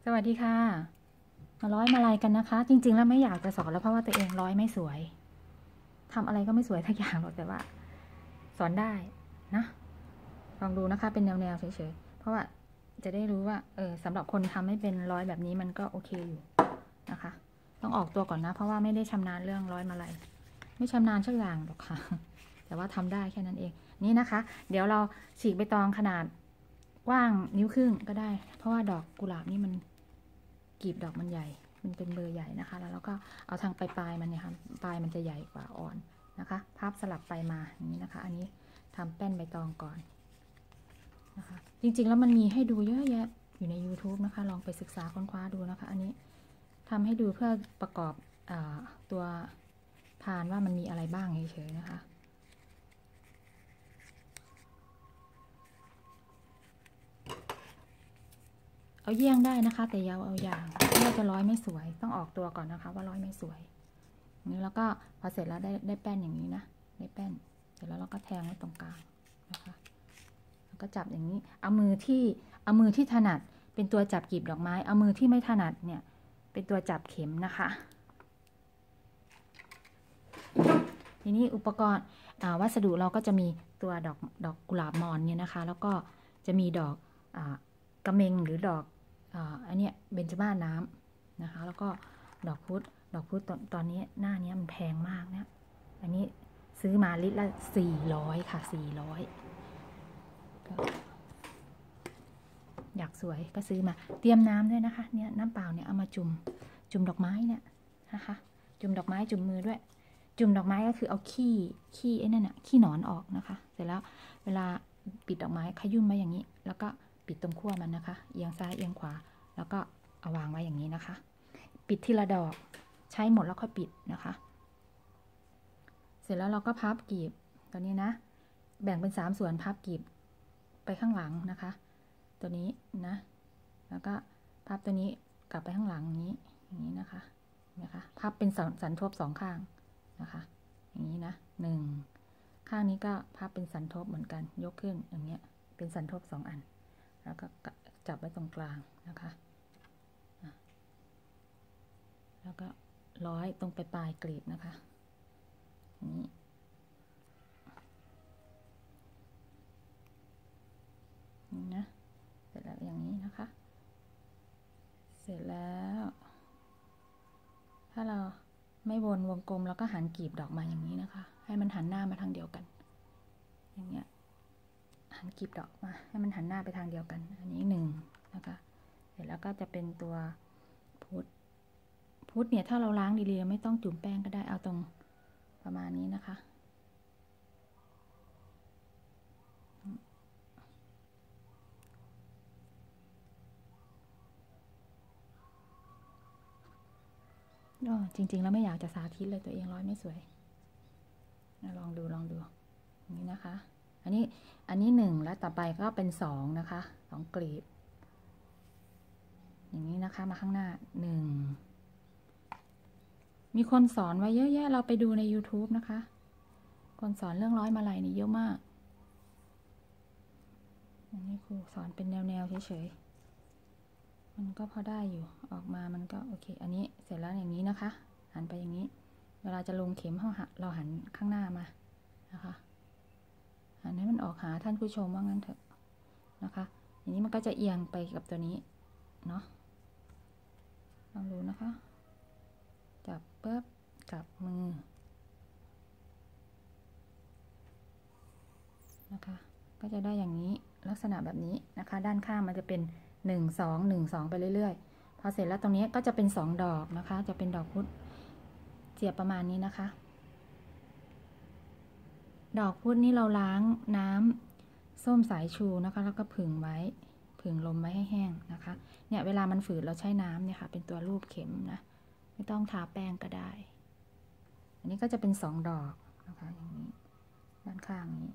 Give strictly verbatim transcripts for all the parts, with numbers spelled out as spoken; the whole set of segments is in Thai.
สวัสดีค่ะมาร้อยมาลัยกันนะคะ จริงๆแล้วไม่อยากจะสอนแล้วเพราะว่าตัวเองร้อยไม่สวยทำอะไรก็ไม่สวยทักอย่างหรอกแต่ว่า สอนได้นะลองดูนะคะเป็นแนวๆเฉยๆเพราะว่าจะได้รู้ว่าเออสำหรับคนทำไม่เป็นร้อยแบบนี้มันก็โอเคอยู่นะคะต้องออกตัวก่อนนะเพราะว่าไม่ได้ชำนาญเรื่องร้อยมาลัยไม่ชำนาญสักอย่างหรอกค่ะแต่ว่าทำได้แค่นั้นเองนี่นะคะเดี๋ยวเราฉีกใบตองขนาดกว้างนิ้วครึ่งก็ได้เพราะว่าดอกกุหลาบนี่มันกีบดอกมันใหญ่มันเป็นเบอร์ใหญ่นะคะแล้วเราก็เอาทางปลายๆมันเนี่ยค่ะปลายมันจะใหญ่กว่าอ่อนนะคะพับสลับไปมาอย่างนี้นะคะอันนี้ทำแป้นใบตองก่อนนะคะจริงๆแล้วมันมีให้ดูเยอะแยะอยู่ใน YouTube นะคะลองไปศึกษาค้นคว้าดูนะคะอันนี้ทำให้ดูเพื่อประกอบอตัวพานว่ามันมีอะไรบ้างเฉยๆนะคะเอาเยี่ยงได้นะคะแต่อยาเอาอย่างเพื่อจะร้อยไม่สวยต้องออกตัวก่อนนะคะว่าร้อยไม่สวยนี้แล้วก็พอเสร็จแล้วได้ได้แป้นอย่างนี้นะได้แป้นเสร็จแล้วเราก็แทงไว้ตรงกลางนะคะแล้วก็จับอย่างนี้เอามือที่เอามือที่ถนัดเป็นตัวจับกลีบดอกไม้เอามือที่ไม่ถนัดเนี่ยเป็นตัวจับเข็มนะคะทีนี้อุปกรณ์วัสดุเราก็จะมีตัวดอกดอกกุหลาบมอนเนี่ยนะคะแล้วก็จะมีดอกกระเมงหรือดอกอันเนี้ยเบญจมาศน้ำนะคะแล้วก็ดอกพุธดอกพุธตอนตอนนี้หน้านี้มันแพงมากเนี่ยอันนี้ซื้อมาลิตรละสี่ร้อยค่ะสี่ร้อยอยากสวยก็ซื้อมาเตรียมน้ำด้วยนะคะเนี่ยน้ำเปล่าเนี่ยเอามาจุ่มจุ่มดอกไม้เนี่ยนะคะจุ่มดอกไม้จุ่มมือด้วยจุ่มดอกไม้ก็คือเอาขี้ขี้ไอ้นั่นน่ะขี้หนอนออกนะคะเสร็จแล้วเวลาปิดดอกไม้ขยุ่มไว้อย่างนี้แล้วก็ปิดตรงขั้วมันนะคะเอียงซ้ายเอียงขวาแล้วก็เอาวางไว้อย่างนี้นะคะปิดทีละดอกใช้หมดแล้วค่อยปิดนะคะเสร็จแล้วเราก็พับกลีบตอนนี้นะแบ่งเป็นสามส่วนพับกลีบไปข้างหลังนะคะตัวนี้นะแล้วก็พับตัวนี้กลับไปข้างหลังนี้อย่างนี้นะคะนะคะพับเป็นสันทบสองข้างนะคะอย่างนี้นะหนึ่งข้างนี้ก็พับเป็นสันทบเหมือนกันยกขึ้นอย่างเงี้ยเป็นสันทบสองอันแล้วก็จับไว้ตรงกลางนะคะแล้วก็ร้อยตรงปลายกลีบนะคะนี้นี่นะเสร็จแล้วอย่างนี้นะคะเสร็จแล้วถ้าเราไม่วนวงกลมแล้วก็หันกลีบดอกมาอย่างนี้นะคะให้มันหันหน้ามาทางเดียวกันอย่างเงี้ยหันกลีบดอกมาให้มันหันหน้าไปทางเดียวกันอันนี้หนึ่งนะคะเสร็จแล้วก็จะเป็นตัวพุธพุธเนี่ยถ้าเราล้างดีๆไม่ต้องจุ่มแป้งก็ได้เอาตรงประมาณนี้นะคะจริงๆแล้วไม่อยากจะสาธิตเลยตัวเองร้อยไม่สวยลองดูลองดูอย่างนี้นะคะอันนี้อันนี้หนึ่งแล้วต่อไปก็เป็นสองนะคะสองกลีบอย่างนี้นะคะมาข้างหน้าหนึ่งมีคนสอนไว้เยอะแยะเราไปดูใน YouTube นะคะคนสอนเรื่องร้อยมาลัยนี่เยอะมากอันนี้ครูสอนเป็นแนวๆเฉยๆมันก็พอได้อยู่ออกมามันก็โอเคอันนี้เสร็จแล้วอย่างนี้นะคะหันไปอย่างนี้เวลาจะลงเข็มเราหันข้างหน้ามานะคะหันให้มันออกหาท่านผู้ชมว่างั้นเถอะนะคะอย่างนี้มันก็จะเอียงไปกับตัวนี้เนาะลองดูนะคะจับเปิ๊บกับมือนะคะก็จะได้อย่างนี้ลักษณะแบบนี้นะคะด้านข้างมันจะเป็นหนึ่ง สอง หนึ่ง สองไปเรื่อยๆพอเสร็จแล้วตรงนี้ก็จะเป็นสองดอกนะคะจะเป็นดอกพุธเสียบประมาณนี้นะคะดอกพุธนี้เราล้างน้ำส้มสายชูนะคะแล้วก็ผึ่งไว้ผึ่งลมไว้ให้แห้งนะคะเนี่ยเวลามันฝืดเราใช้น้ำเนี่ยค่ะเป็นตัวรูปเข็มนะไม่ต้องทาแป้งก็ได้อันนี้ก็จะเป็นสองดอกนะคะอย่างนี้ด้านข้างนี้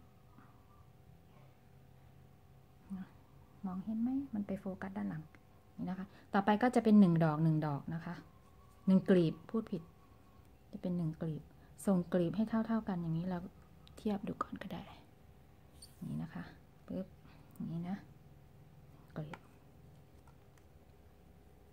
มองเห็นไหมมันไปโฟกัสด้านหลังนี่นะคะต่อไปก็จะเป็นหนึ่งดอกหนึ่งดอกนะคะหนึ่งกลีบพูดผิดจะเป็นหนึ่งกลีบส่งกลีบให้เท่าๆกันอย่างนี้เราเทียบดูก่อนก็ได้นี่นะคะปึ๊บอย่างนี้นะกลีบ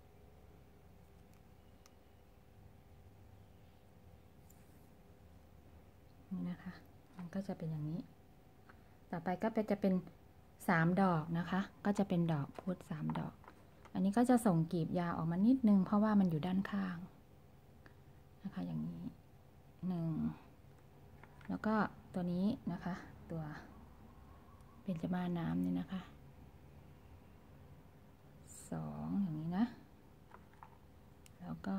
ก็จะเป็นอย่างนี้ต่อไปก็เป็นจะเป็นสามดอกนะคะก็จะเป็นดอกพุธสามดอกอันนี้ก็จะส่งกลีบยาวออกมานิดนึงเพราะว่ามันอยู่ด้านข้างนะคะอย่างนี้หนึ่งแล้วก็ตัวนี้นะคะตัวเป็นจะมาน้ำนี่นะคะสองอย่างนี้นะแล้วก็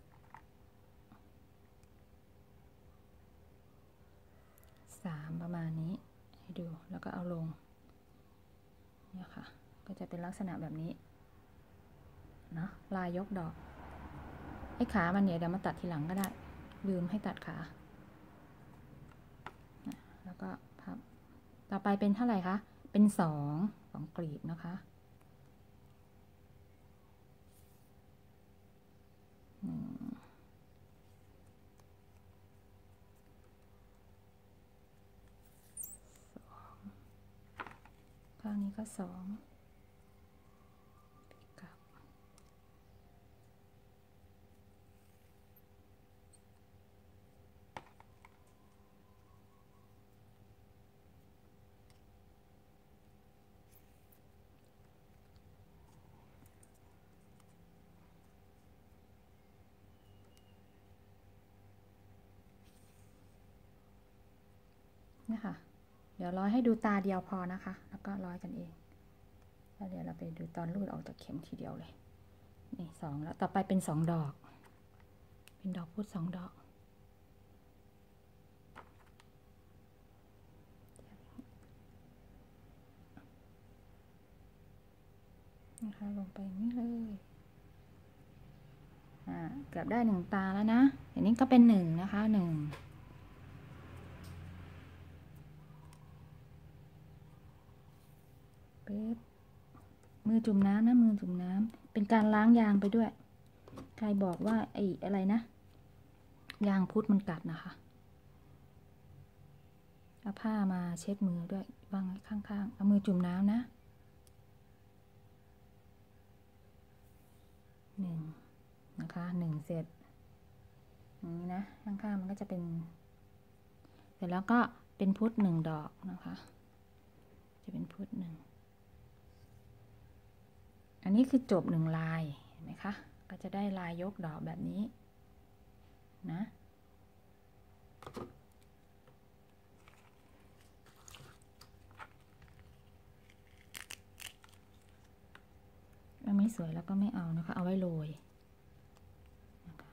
สามประมาณนี้ให้ดูแล้วก็เอาลงเนี่ยค่ะก็จะเป็นลักษณะแบบนี้เนาะลายยกดอกไอ้ขามันเนี่ยเดี๋ยวมาตัดทีหลังก็ได้ลืมให้ตัดขาแล้วก็พับต่อไปเป็นเท่าไหร่คะเป็นสองสองกลีบนะคะหนึ่งสองข้างนี้ก็สองนี่ค่ะเดี๋ยวร้อยให้ดูตาเดียวพอนะคะแล้วก็ร้อยกันเองแล้วเดี๋ยวเราไปดูตอนรูดออกจากเข็มทีเดียวเลยนี่สองแล้วต่อไปเป็นสองดอกเป็นดอกพุธสองดอกนะคะลงไปนี่เลยอ่าเกือบได้หนึ่งตาแล้วนะอันนี้ก็เป็นหนึ่งนะคะหนึ่งปึ๊บมือจุ่มน้ำนะมือจุ่มน้ำเป็นการล้างยางไปด้วยใครบอกว่าไอ้อะไรนะยางพุธมันกัดนะคะเอาผ้ามาเช็ดมือด้วยวางไว้ข้างๆเอามือจุ่มน้ำนะหนึ่งนะคะหนึ่งเสร็จอย่างนี้นะข้างๆมันก็จะเป็นเสร็จแล้วก็เป็นพุธหนึ่งดอกนะคะจะเป็นพุธหนึ่งอันนี้คือจบหนึ่งลายเห็นไหมคะก็จะได้ลายยกดอกแบบนี้นะไม่สวยแล้วก็ไม่เอานะคะเอาไว้โรยนะคะ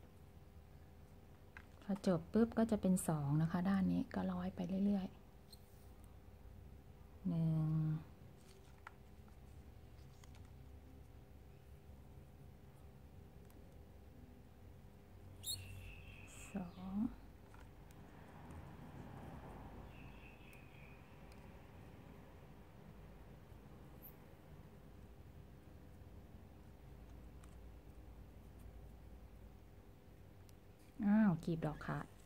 พอจบปุ๊บก็จะเป็นสองนะคะด้านนี้ก็ร้อยไปเรื่อยๆหนึ่งสองอ้าวกลีบดอกขาด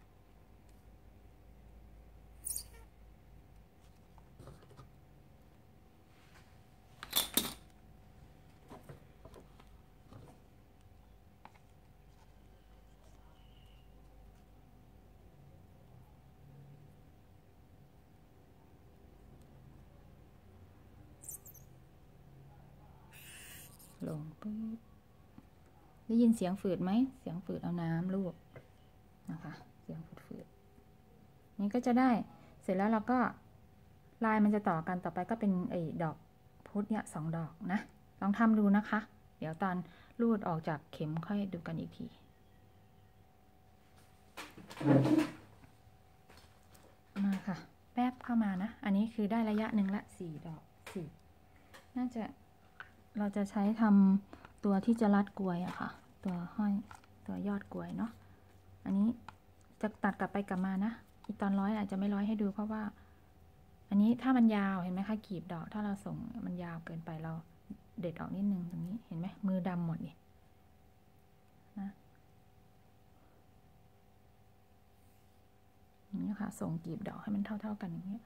ลงปุ๊บได้ยินเสียงฝืดไหมเสียงฝืดเอาน้ำลูบนะคะเสียงฝืดๆนี้ก็จะได้เสร็จแล้วเราก็ลายมันจะต่อกันต่อไปก็เป็นไอ้ดอกพุธเนี่ยสองดอกนะลองทำดูนะคะเดี๋ยวตอนรูดออกจากเข็มค่อยดูกันอีกทีมาค่ะแป๊บเข้ามานะอันนี้คือได้ระยะหนึ่งละสี่ดอกสี่น่าจะเราจะใช้ทำตัวที่จะรัดกลวยอะค่ะตัวห้อยตัวยอดกลวยเนาะอันนี้จะตัดกลับไปกลับมานะอีกตอนร้อยอาจจะไม่ร้อยให้ดูเพราะว่าอันนี้ถ้ามันยาวเห็นไหมคะกลีบดอกถ้าเราส่งมันยาวเกินไปเราเด็ดออกนิดนึงตรงนี้เห็นไหมมือดำหมดนี่นะอย่างนี้ค่ะส่งกลีบดอกให้มันเท่าๆกันอย่างนี้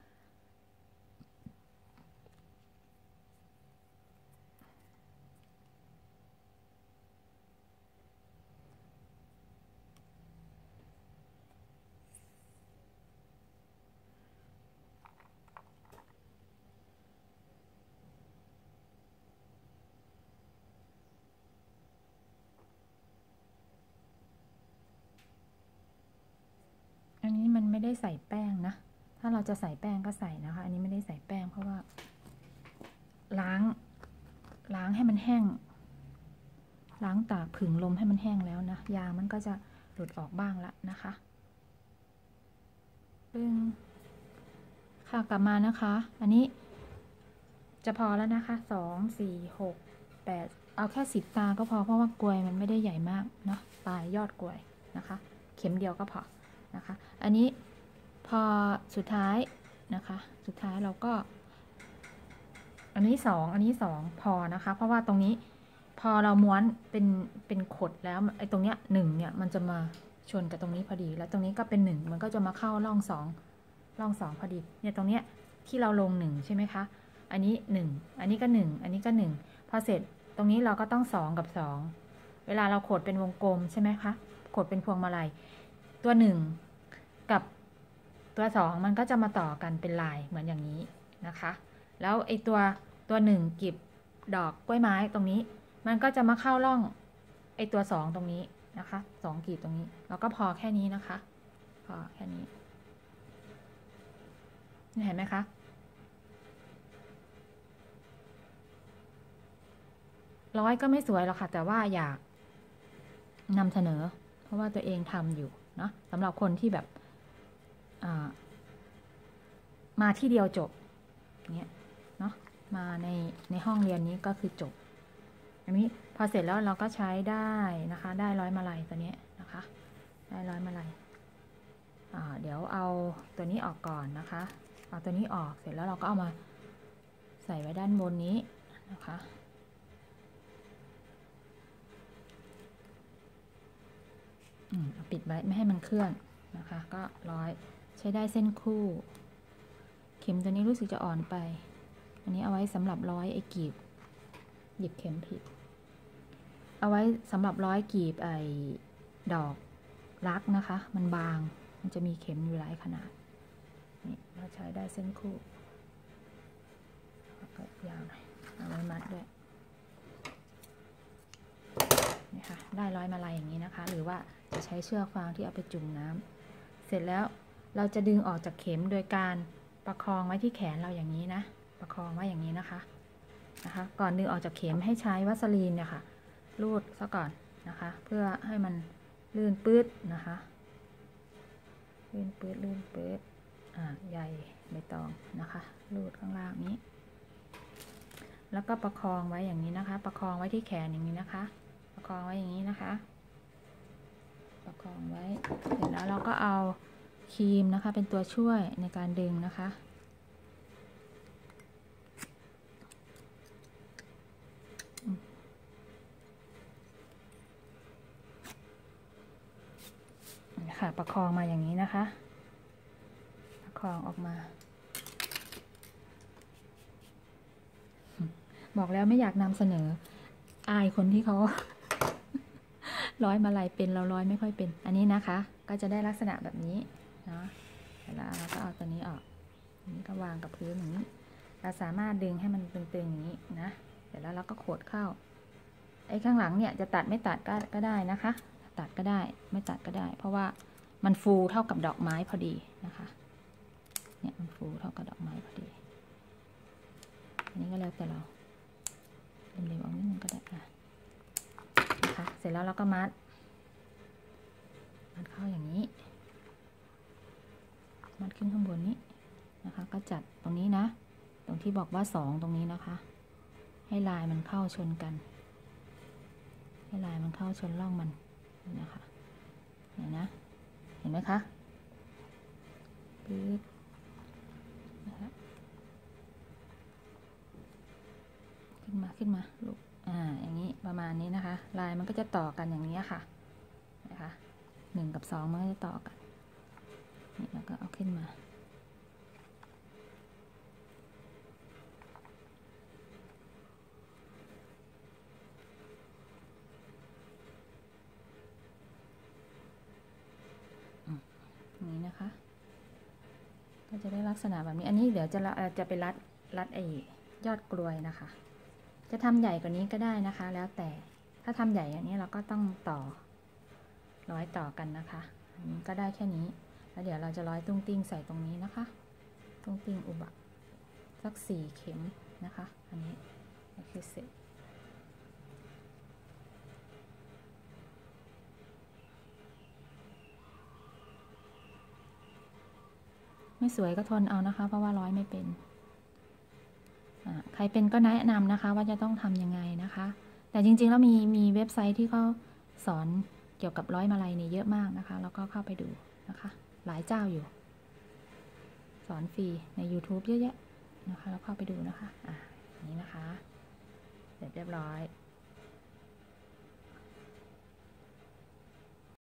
ได้ใส่แป้งนะถ้าเราจะใส่แป้งก็ใส่นะคะอันนี้ไม่ได้ใส่แป้งเพราะว่าล้างล้างให้มันแห้งล้างตากผึ่งลมให้มันแห้งแล้วนะยางมันก็จะหลุดออกบ้างละนะคะซึ่งค่ะกลับมานะคะอันนี้จะพอแล้วนะคะสองสี่หกแปดเอาแค่สิบตาก็พอเพราะว่ากลวยมันไม่ได้ใหญ่มากเนาะปลายยอดกลวยนะคะเข็มเดียวก็พอนะคะอันนี้พอสุดท้ายนะคะสุดท้ายเราก็อันนี้สองอันนี้สองพอนะคะเพราะว่าตรงนี้พอเราม้วนเป็นเป็นขดแล้วไอ้ตรงเนี้ยหนึ่งเนี่ยมันจะมาชนกับตรงนี้พอดีแล้วตรงนี้ก็เป็นหนึ่งมันก็จะมาเข้าร่องสองร่องสองพอดีเนี่ยตรงเนี้ยที่เราลงหนึ่งใช่ไหมคะอันนี้หนึ่งอันนี้ก็หนึ่งอันนี้ก็หนึ่งพอเสร็จตรงนี้เราก็ต้องสองกับสองเวลาเราขดเป็นวงกลมใช่ไหมคะขดเป็นพวงมาลัยตัวหนึ่งกับตัวสองมันก็จะมาต่อกันเป็นลายเหมือนอย่างนี้นะคะแล้วไอ้ตัวตัวหนึ่งกีบดอกกล้วยไม้ตรงนี้มันก็จะมาเข้าร่องไอ้ตัวสองตรงนี้นะคะสองกีบตรงนี้แล้วก็พอแค่นี้นะคะพอแค่นี้เห็นไหมคะร้อยก็ไม่สวยหรอกค่ะแต่ว่าอยากนำเสนอเพราะว่าตัวเองทำอยู่เนาะสำหรับคนที่แบบมาที่เดียวจบเนี้ยเนาะมาในในห้องเรียนนี้ก็คือจบอันนี้พอเสร็จแล้วเราก็ใช้ได้นะคะได้ร้อยมาลัยตัวนี้นะคะได้ร้อยมาลัยเดี๋ยวเอาตัวนี้ออกก่อนนะคะเอาตัวนี้ออกเสร็จแล้วเราก็เอามาใส่ไว้ด้านบนนี้นะคะปิดไว้ไม่ให้มันเคลื่อนนะคะก็ร้อยใช้ได้เส้นคู่เข็มตัวนี้รู้สึกจะอ่อนไปอันนี้เอาไว้สำหรับร้อยไอ้กีบหยิบเข็มผิดเอาไว้สำหรับร้อยกีบไอ้ดอกรักนะคะมันบางมันจะมีเข็มอยู่หลายขนาดนี่เราใช้ได้เส้นคู่ก็ยาวหน่อยเอาไว้มัดด้วยนี่ค่ะได้ร้อยมาลัยอย่างนี้นะคะหรือว่าจะใช้เชือกฟางที่เอาไปจุ่มน้ำเสร็จแล้วเราจะดึงออกจากเข็มโดยการประคองไว้ที่แขนเราอย่างนี้นะประคองไว้อย่างนี้นะคะนะคะก่อนดึงออกจากเข็มให้ใช้วัสลีนเนี่ยค่ะรูดซะก่อนนะคะเพื่อให้มันลื่นปื๊ดนะคะลื่นปื๊ดลื่นปื๊ดอ่าใยใบตองนะคะรูดข้างล่างนี้แล้วก็ประคองไว้อย่างนี้นะคะประคองไว้ที่แขนอย่างนี้นะคะประคองไว้อย่างนี้นะคะประคองไว้เสร็จแล้วเราก็เอาครีมนะคะเป็นตัวช่วยในการดึงนะคะค่ะประคองมาอย่างนี้นะคะประคองออกมาบอกแล้วไม่อยากนำเสนออายคนที่เขาร้อยมาลัยเป็นเราร้อยไม่ค่อยเป็นอันนี้นะคะก็จะได้ลักษณะแบบนี้เนาะแล้วเราก็เอาตัวนี้ออกนี้ก็วางกับพื้นอย่างนี้เราสามารถดึงให้มันตึงๆอย่างนี้นะเสร็จแล้วเราก็โขดเข้าไอ้ข้างหลังเนี่ยจะตัดไม่ตัดก็ก็ได้นะคะตัดก็ได้ไม่ตัดก็ได้เพราะว่ามันฟูเท่ากับดอกไม้พอดีนะคะเนี่ยมันฟูเท่ากับดอกไม้พอดีอันนี้ก็แล้วแต่เราเล็มๆออกนิดนึงก็ได้ค่ะนะคะเสร็จแล้วเราก็มัดมัดเข้าอย่างนี้มัดขึ้นข้างบนนี้นะคะก็จัดตรงนี้นะตรงที่บอกว่าสองตรงนี้นะคะให้ลายมันเข้าชนกันให้ลายมันเข้าชนร่องมันนะคะเห็นนะเห็นไหมคะปึ๊บนะคะขึ้นมาขึ้นมาลูกอ่าอย่างนี้ประมาณนี้นะคะลายมันก็จะต่อกันอย่างนี้ค่ะนะคะหนึ่งกับสองมันก็จะต่อกันนี่แล้วก็เอาขึ้นมานี้นะคะก็จะได้ลักษณะแบบนี้อันนี้เดี๋ยวจะจะไปรัดรัดไอ้ยอดกลวยนะคะจะทำใหญ่กว่านี้ก็ได้นะคะแล้วแต่ถ้าทำใหญ่อย่างนี้เราก็ต้องต่อร้อยต่อกันนะคะอันนี้ก็ได้แค่นี้แล้วเดี๋ยวเราจะร้อยตุ้งติ้งใส่ตรงนี้นะคะตุ้งติ้งอุบะสักสี่เข็มนะคะอันนี้โอเคเสร็จไม่สวยก็ทนเอานะคะเพราะว่าร้อยไม่เป็นใครเป็นก็แนะนำนะคะว่าจะต้องทำยังไงนะคะแต่จริงๆแล้วมีมีเว็บไซต์ที่เขาสอนเกี่ยวกับร้อยมาลัยเนี่ยเยอะมากนะคะแล้วก็เข้าไปดูนะคะหลายเจ้าอยู่สอนฟรีใน ยูทูบ เยอะแยะนะคะแล้วเข้าไปดูนะคะอ่ะอย่างนี้นะคะเสร็จเรียบร้อย